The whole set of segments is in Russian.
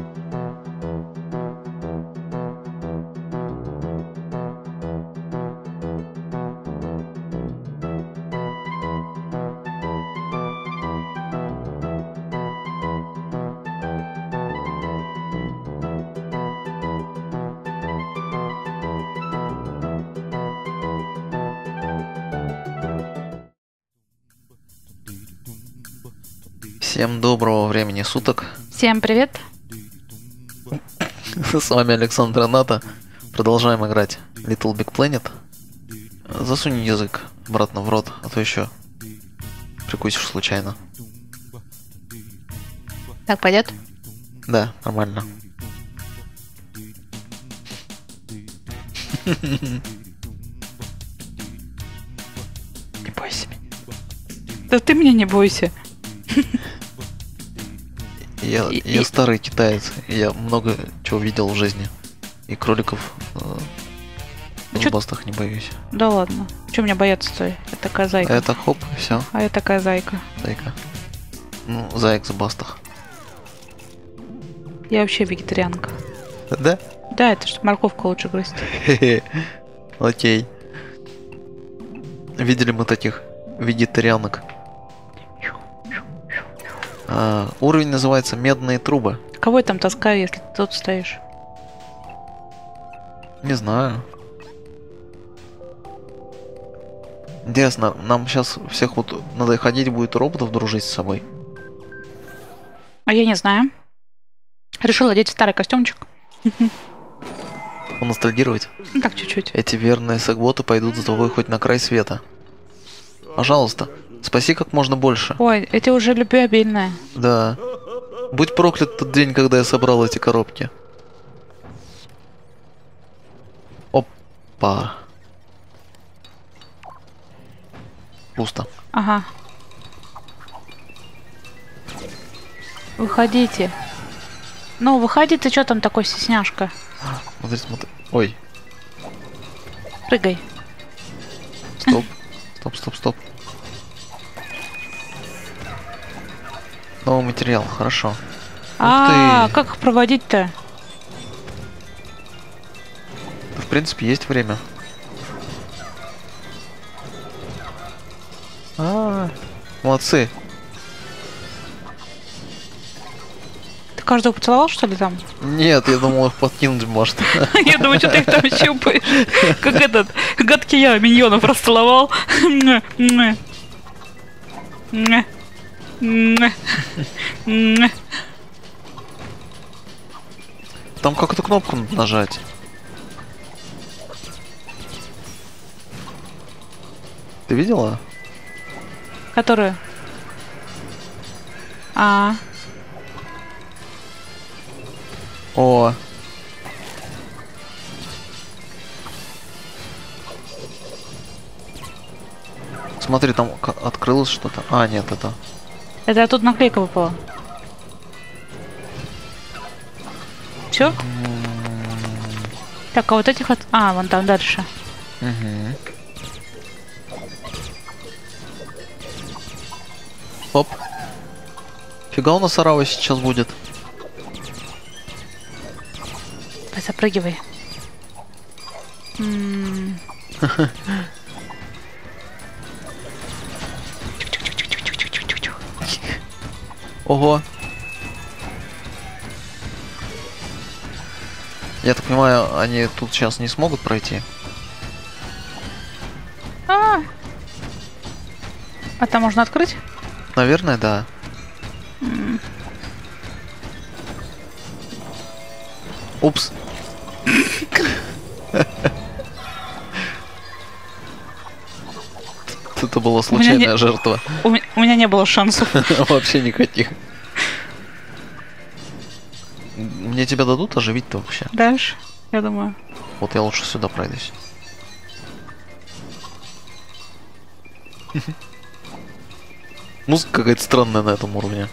Всем доброго времени суток. Всем привет. С вами Александр Ната. Продолжаем играть Little Big Planet. Засунь язык обратно в рот, а то еще прикусишь случайно. Так пойдет? Да, нормально. Не бойся меня. Да ты меня не бойся. Я старый китаец, я много чего видел в жизни. И кроликов в бастах не боюсь. Да ладно. Чего меня бояться-то? Я такая зайка. А это хоп, все. А я такая зайка. Зайка. Ну, заек в бастах. Я вообще вегетарианка. Да? Да, это что морковку лучше грызть. Окей. Видели мы таких вегетарианок. Уровень называется «Медные трубы». Кого я там таскаю, если ты тут стоишь? Не знаю. Интересно, нам сейчас всех вот надо ходить будет роботов дружить с собой. А я не знаю. Решила одеть старый костюмчик. Поностальгировать. Ну так, чуть-чуть. Эти верные сэгботы пойдут за тобой хоть на край света. Пожалуйста, спаси как можно больше. Ой, эти уже любвеобильные. Да. Будь проклят тот день, когда я собрал эти коробки. Опа. Пусто. Ага. Выходите. Ну, выходи, ты что там такой стесняшка? Смотри, смотри. Ой. Прыгай. Стоп. Стоп, стоп, стоп. Новый материал, хорошо. А, как их проводить-то? В принципе, есть время. Молодцы. Ты каждого поцеловал, что ли, там? Нет, я думал, их подкинуть может. Я думаю, что ты их там щупаешь. Как этот гадкий я миньонов расцеловал. Там какую-то кнопку надо нажать. Ты видела? Которую? О. Смотри, там открылось что-то. А, нет, это... Это тут наклейка выпала. Все? Так, а вот этих вот... А, вон там дальше. Угу. Оп. Фига у нас орава сейчас будет. Запрыгивай. Ого. Я так понимаю, они тут сейчас не смогут пройти. А там можно открыть? Наверное, да. Упс. Это была случайная жертва. У меня не было шансов. Вообще никаких. Мне тебя дадут оживить-то вообще? Дальше, я думаю. Вот я лучше сюда пройдусь. Музыка какая-то странная на этом уровне.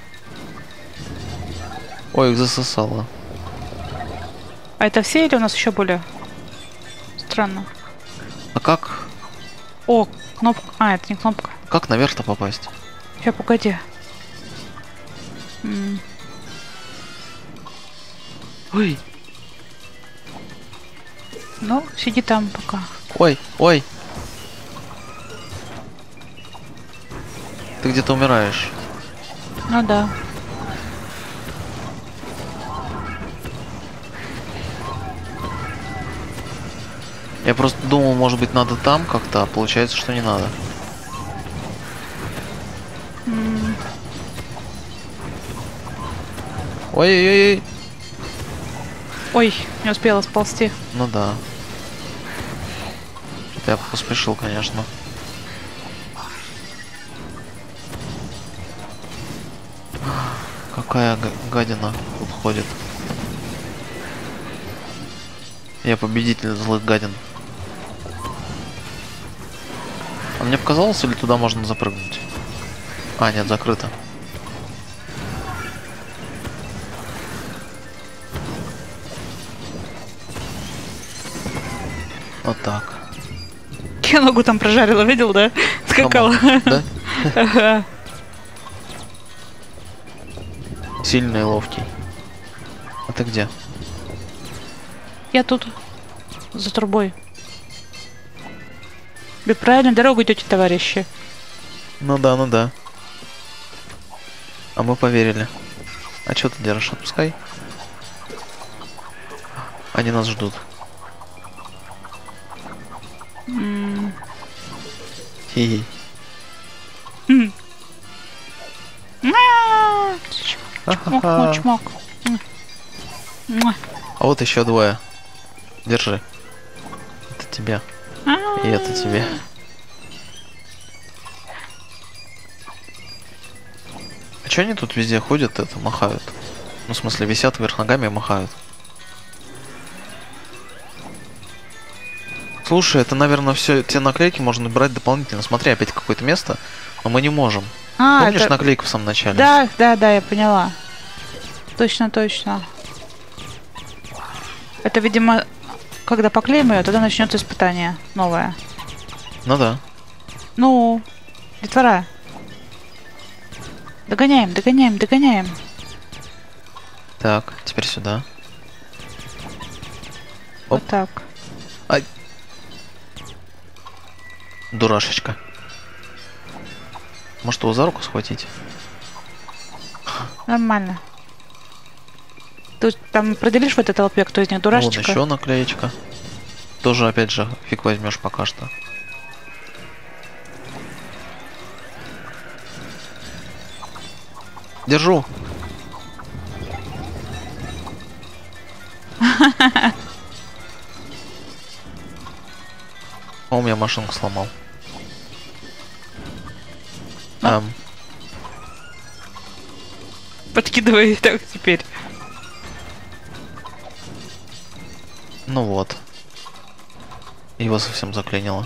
Ой, их засосало. А это все или у нас еще более странно? А как? О, кнопка. А, это не кнопка. Как наверх-то попасть? Сейчас, погоди. Ой, Ну, сиди там пока. ой, ой. Ты где-то умираешь. Ну да. Я просто думал, может быть, надо там как-то, а получается, что не надо. Ой-ой-ой. Ой, не успела сползти. Ну да. Что-то я поспешил, конечно. Какая гадина тут ходит. Я победитель злых гадин. А мне показалось, или туда можно запрыгнуть? А, нет, закрыто. Вот так. Я ногу там прожарила, видел, да? Скакала. Да? Ага. Сильный и ловкий. А ты где? Я тут. За трубой. Вы правильно дорогу идете, товарищи. Ну да, ну да. А мы поверили. А что ты держишь? Отпускай. Они нас ждут. Хи-хи. Чмок, Ха-ха-ха. чмок. Муа. А вот еще двое. Держи. Это тебе. И это тебе. А че они тут везде ходят, это махают? Ну, в смысле, висят вверх ногами и махают. Слушай, это, наверное, все те наклейки можно брать дополнительно. Смотри, опять какое-то место, но мы не можем. Помнишь это... наклейку в самом начале? Да, да, да, я поняла. Точно, точно. Это, видимо, когда поклеим ее, тогда начнется испытание новое. Ну да. Ну, детвора. Догоняем, догоняем, догоняем. Так, теперь сюда. Вот так. Ай. Дурашечка. Может, его за руку схватить? Нормально. Ты там определишь в этой толпе, кто из них Вот дурашечка? еще наклеечка. Тоже, опять же, фиг возьмешь пока что. Держу. Он у меня машинку сломал. Подкидывай так теперь. Ну вот. Его совсем заклинило.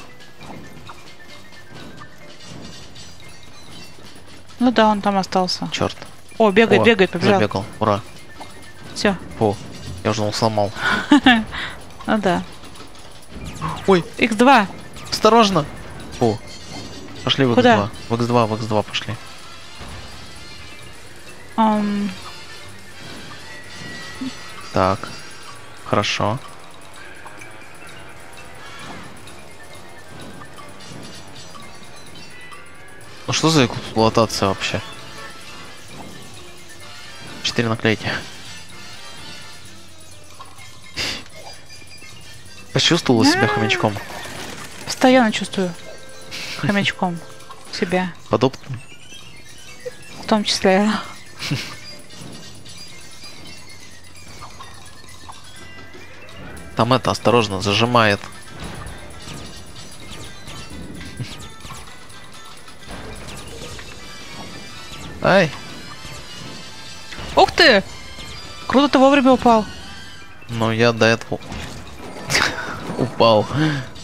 Ну да, он там остался. Черт. О, бегает, О, бегает, побежал. забегал. Ура. Все. Фу. Я уже думал, сломал. Ну да. Ой, X2. осторожно. Фу. Пошли в Куда? X2. В X2, в X2 пошли. Так. Хорошо. Ну что за эксплуатация вообще? 4 наклейки. Почувствовала себя хомячком. Постоянно чувствую хомячком себя. Подобным. В том числе. Там это, осторожно, зажимает. Ай. Ух ты! Круто ты вовремя упал. Ну я до этого упал.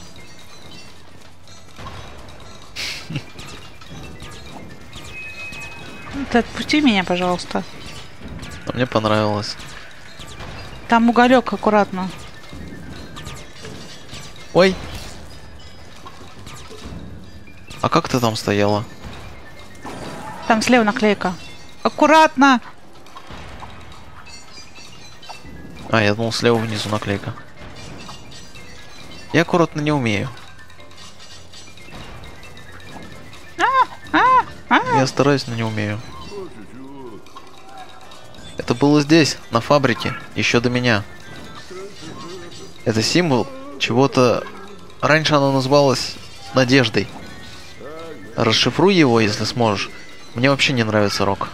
Ты отпусти меня, пожалуйста. Но мне понравилось. Там уголек, аккуратно. Ой. А как ты там стояла? Там слева наклейка. Аккуратно! А, я думал, слева внизу наклейка. Я аккуратно не умею. Я стараюсь, но не умею. Это было здесь, на фабрике, еще до меня. Это символ чего-то... Раньше оно называлось надеждой. Расшифруй его, если сможешь. Мне вообще не нравится рок.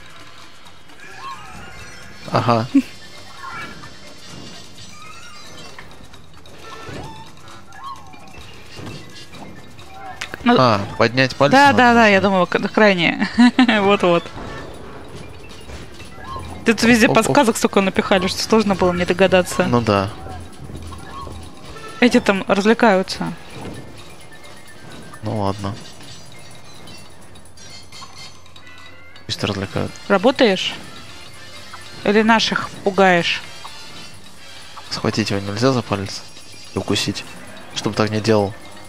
Ага. Ну, А, поднять пальцы. да, надо да, да, можно. я думала, крайне. Вот-вот. Тут везде Оп-оп. подсказок столько напихали, что сложно было не догадаться. Ну да. Эти там развлекаются. Ну ладно. Пусть развлекают. Работаешь? Или наших пугаешь? Схватить его нельзя за палец и укусить, чтобы так не делал.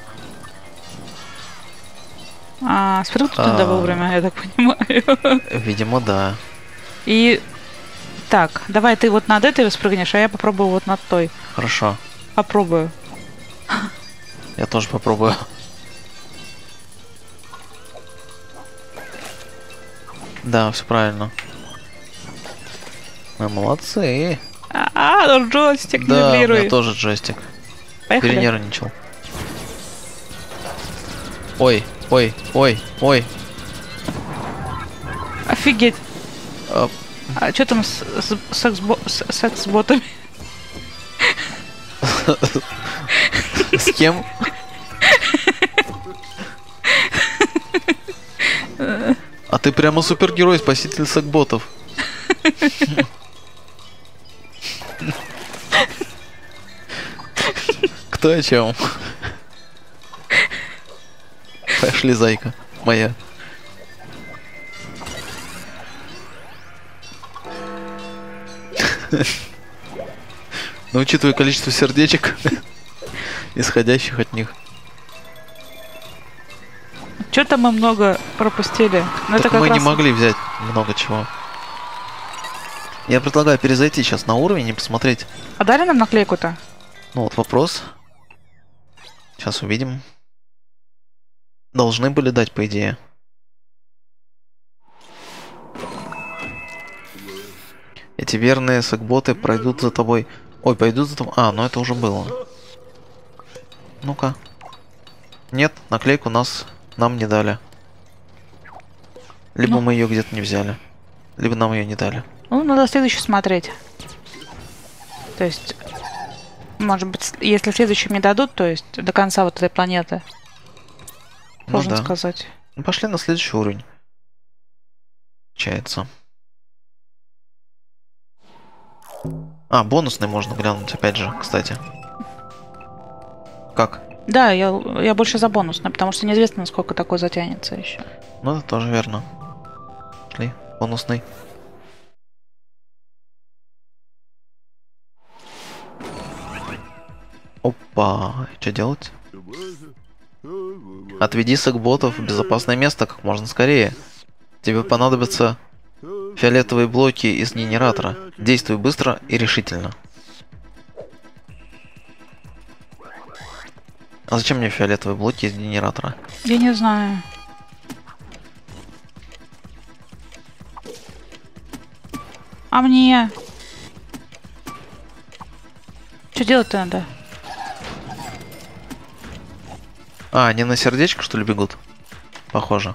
Спрыгнуть надо вовремя, я так понимаю. Видимо, да. И... Так, давай ты вот над этой спрыгнешь, а я попробую вот над той. Хорошо. Попробую. Я тоже попробую. Да, все правильно. Мы молодцы. Джойстик Да, у меня вибрирует. тоже джойстик. Поехали. Перенервничал. Ой, ой, ой, ой. Офигеть. А, А что там с секс-ботами? С кем? А ты прямо супергерой, спаситель секботов. Кто о чем? Пошли, зайка моя. Но учитывая количество сердечек, исходящих от них. Что-то мы много пропустили. Но Так это как мы не раз... могли взять много чего. Я предлагаю перезайти сейчас на уровень и посмотреть. А дали нам наклейку-то? Ну вот вопрос. Сейчас увидим. Должны были дать, по идее. Эти верные секботы пройдут за тобой. Ой, пойдут за тобой. А, ну это уже было. Ну-ка. Нет, наклейку нам не дали. Либо Ну. мы ее где-то не взяли, либо нам ее не дали. Ну, надо следующий смотреть. То есть, может быть, если следующим не дадут, то есть до конца вот этой планеты, Ну сложно да. сказать. Ну, пошли на следующий уровень. Получается. А, бонусный можно глянуть опять же, кстати. Как? Да, я больше за бонусный, потому что неизвестно, насколько такой затянется еще. Ну, это тоже верно. Шли, бонусный. Опа, что делать? Отведи секботов в безопасное место как можно скорее. Тебе понадобятся фиолетовые блоки из генератора. Действуй быстро и решительно. А зачем мне фиолетовые блоки из генератора? Я не знаю. А мне? Что делать-то надо? А, они на сердечко, что ли, бегут? Похоже.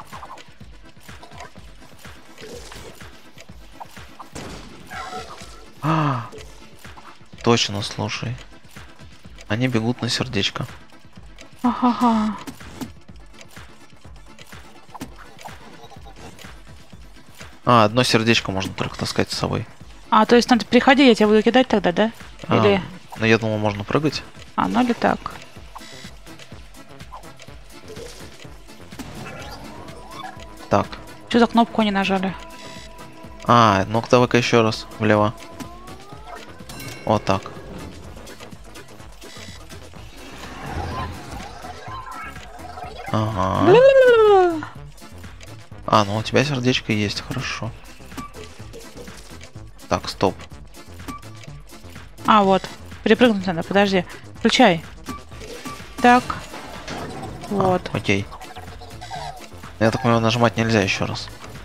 Точно, слушай. Они бегут на сердечко. Ага. А, одно сердечко можно только таскать с собой. А, то есть надо приходи, я тебя буду кидать тогда, да? Или... Ну, я думал, можно прыгать. Ну или так. Так. Что за кнопку не нажали? А, ну-ка давай-ка еще раз. Влево. Вот так. Ага. А, ну у тебя сердечко есть, хорошо. Так, стоп. А, вот. Перепрыгнуть надо, подожди. Включай. Так. Вот. Окей. Я так понимаю, нажимать нельзя еще раз.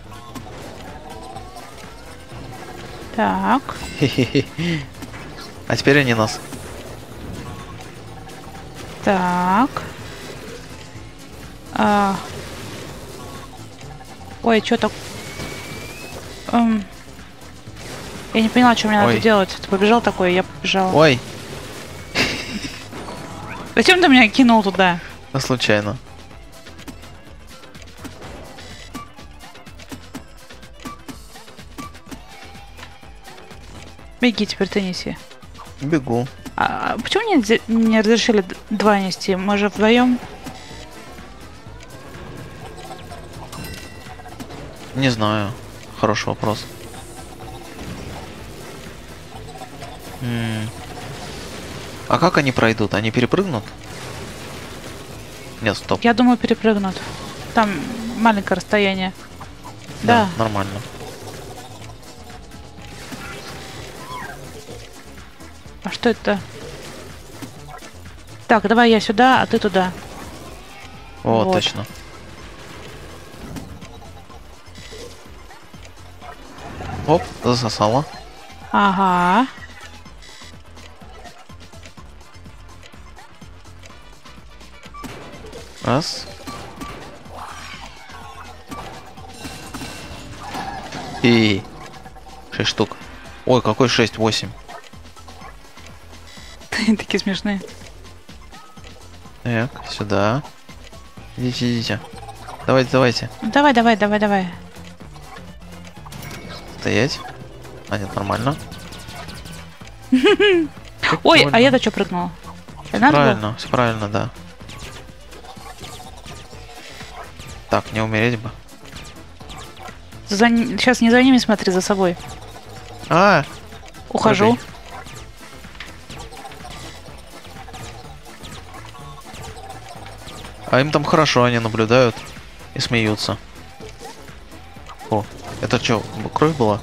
Так. Хе-хе-хе. А теперь они нас. Так. Ой, что так... Я не поняла, что мне надо Ой. делать. Ты побежал такой, я побежала. Ой, Зачем ты меня кинул туда? ну случайно. Беги, теперь ты неси. Бегу. А почему не разрешили два нести? Мы же вдвоем. Не знаю. Хороший вопрос. А как они пройдут? Они перепрыгнут? Нет, стоп. Я думаю, перепрыгнут. Там маленькое расстояние. Да. Нормально. А что это? Так, давай я сюда, а ты туда. О, Вот. точно. Оп, засосала. Ага. Раз. И 6 штук. Ой, какой 6, 8. Такие смешные. Так, сюда. Идите, идите. Давайте, давайте. Давай, давай, давай, давай. Стоять. А, нет, нормально. Ой, а Прикольно. я-то что прыгнула? Это надо было? Правильно, все правильно, да. Так, не умереть бы. Сейчас не за ними смотри, за собой. А, Ухожу. прыгай. А им там хорошо, они наблюдают и смеются. О, это что, кровь была?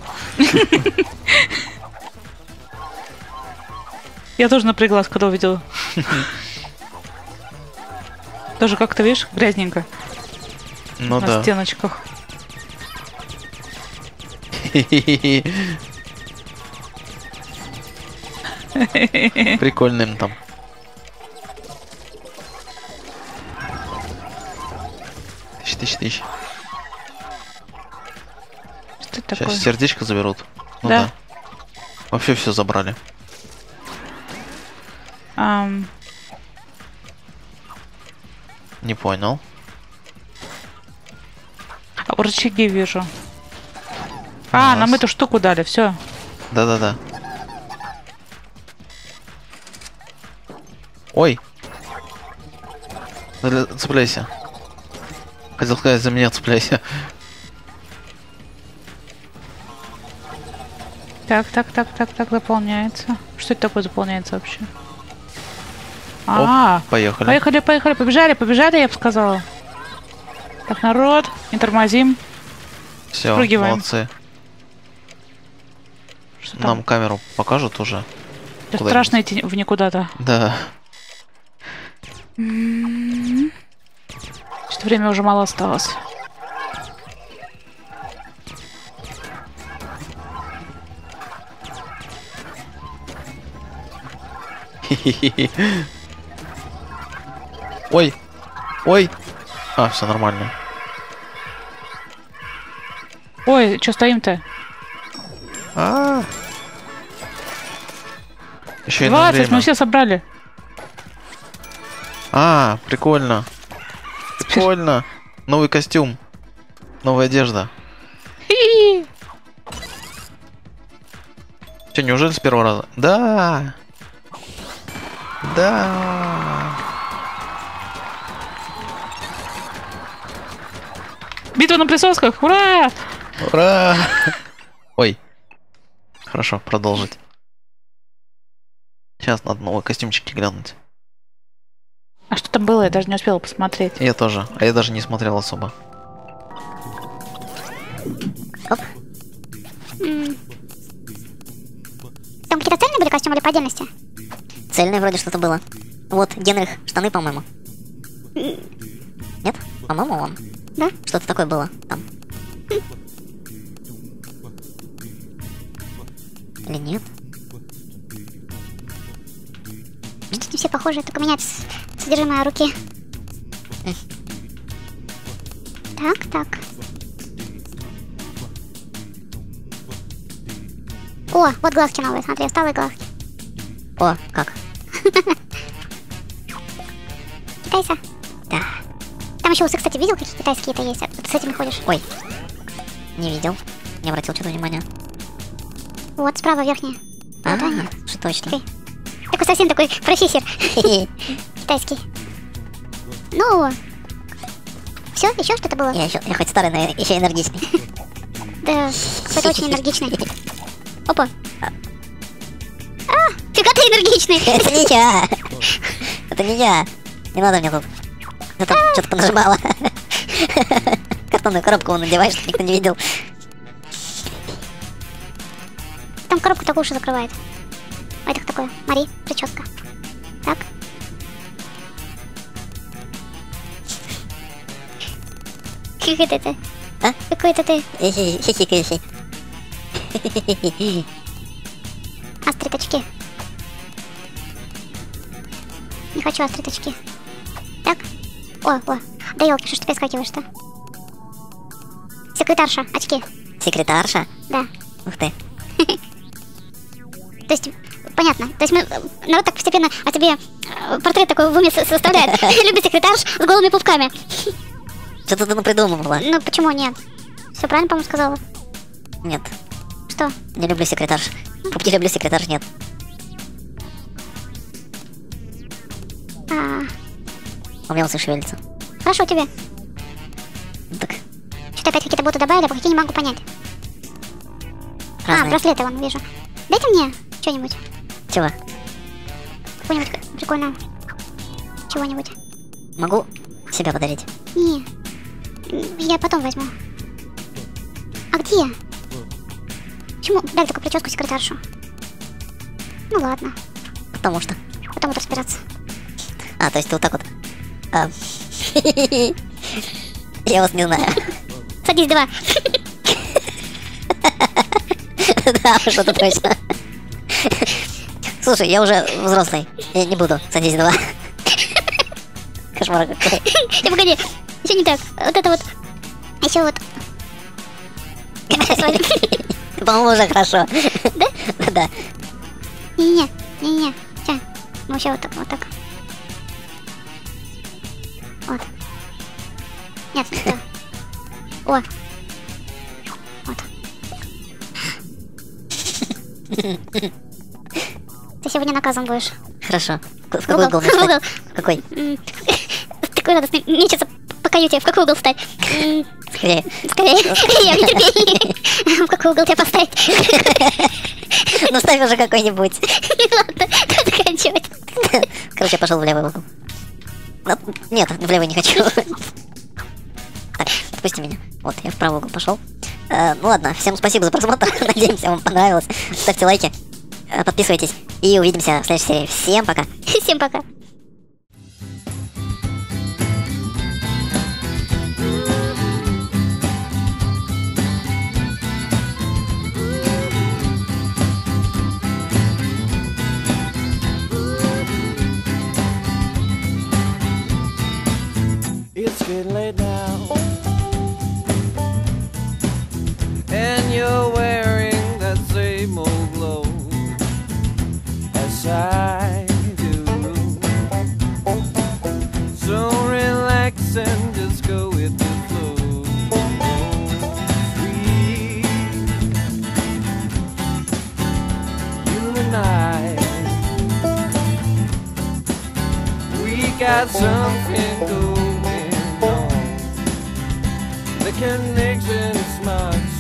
Я тоже напряглась, когда увидела. Тоже как-то, видишь, грязненько Ну на да. стеночках. Прикольно им там. Тысяч. Что это такое? Сейчас сердечко заберут. Ну Да. да. Вообще все забрали. Не понял. Рычаги вижу. А, нам Класс. эту штуку дали, все. Да-да-да. Ой. Цепляйся. Хотел сказать, за меня цепляйся. Так, заполняется. Что это такое заполняется вообще? Поехали. Поехали, побежали, я бы сказала. Так, народ, не тормозим. Все, спрыгиваем. молодцы. Что там? Нам камеру покажут уже. Да куда-нибудь. страшно идти в никуда-то. Да. Что-то время уже мало осталось. Ой. Ой. А, все нормально. Ой, что стоим-то? Еще и на 20, время. мы все собрали. А, прикольно. Прикольно. Новый костюм. Новая одежда. Хи-хи. Че, неужели с первого раза? Да. Да. Битва на присосках, ура! Ура! Ой. Хорошо, продолжить. Сейчас надо новые костюмчики глянуть. А что там было? Я даже не успела посмотреть. Я тоже. А я даже не смотрел особо. Оп. Там какие-то цельные были костюмы или по отдельности? Цельное вроде что-то было. Вот, Генрих, штаны, по-моему. Нет? По-моему, он. Да? Что-то такое было там. Или нет? Что-то не все похожи, только меняется содержимое руки. Так. О, вот глазки новые, смотри, усталые глазки. О, как? Китайца. Да. Там еще усы, кстати, видел, какие китайские-то есть? А ты с этими ходишь? Ой. Не видел. Не обратил что-то внимания. Вот, справа верхняя. Вот они. Что точно. Ты. Такой совсем такой профессор. Китайский. Ну. Все, еще что-то было? Я хоть старый, но еще энергичный. Да, какой-то очень энергичный. Опа. Фига ты энергичный. Это не я. Это не я. Не надо мне тут. Я там что-то понажимала. Картонную коробку надеваешь, чтобы никто не видел. Там коробку так уши закрывает. А это такое? Мари, прическа. Так. Как это ты? А? Какой это ты? Хихикающий. Острые Не хочу острые точки. Так. О. Да елки, что ж ты перескакиваешь-то? Секретарша, очки. Секретарша? Да. Ух ты. То есть, понятно. То есть народ так постепенно о тебе портрет такой в уме составляет. Любит секретарш с голыми пупками. Что-то ты напридумывала. Ну почему нет? Все правильно, по-моему, сказала. Нет. Что? Не люблю секретарш. Пупки люблю, секретарш нет. У меня усы шевелятся. Хорошо тебе. Ну так, Что-то опять какие-то боты добавили, а по какие не могу понять. разные. Браслеты вон вижу. Дайте мне что-нибудь. Чего? Какую-нибудь прикольную. Чего-нибудь. Могу себя подарить? Не. Я потом возьму. А где? Почему дали такую прическу секретаршу? Ну ладно. Потому что. Потом буду разбираться. А, то есть ты вот так вот. Я вас не знаю. Садись, 2. Да, что-то точно. Слушай, я уже взрослый. Я не буду. Садись, 2. Кошмар какой. Ты погоди. Еще не так. Вот это вот. Еще вот. По-моему, уже хорошо. Да? Да. Не-не-не. Сейчас. Ну, еще вот так, вот так. Вот. Нет, не то. О. Вот. Ты сегодня наказан будешь. Хорошо. В какой угол мне В угол. встать? Какой? Такой радостный мечется по каюте. В какой угол встать? Скорее. Скорее, скорее, в нетерпении. В какой угол тебя поставить? Ну ставь уже какой-нибудь. Ладно, как заканчивать. Короче, я пошел в левый угол. Нет, в левый не хочу. Так, отпусти меня. Вот, я в правый угол пошел. Ну ладно, всем спасибо за просмотр. Надеемся, вам понравилось. Ставьте лайки, подписывайтесь. И увидимся в следующей серии. Всем пока. Всем пока. It's getting late now, and you're wearing that same old clothes as I do. So relax and just go with the flow. Sweet, you and we got something going. The connection is smart.